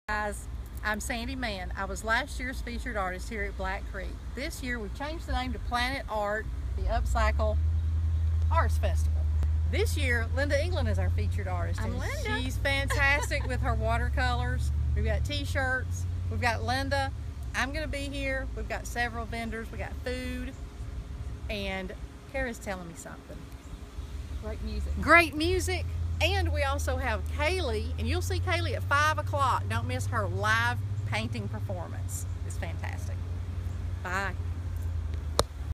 Guys, I'm Sandy Mann. I was last year's featured artist here at Black Creek. This year we've changed the name to Planet Art, the Upcycle Arts Festival. This year, Linda England is our featured artist. I'm Linda. She's fantastic with her watercolors. We've got t-shirts. We've got Linda. I'm going to be here. We've got several vendors. We got food. And Kara's telling me something. Great music. Great music. And we also have Kaylee, and you'll see Kaylee at 5 o'clock. Don't miss her live painting performance. It's fantastic. Bye.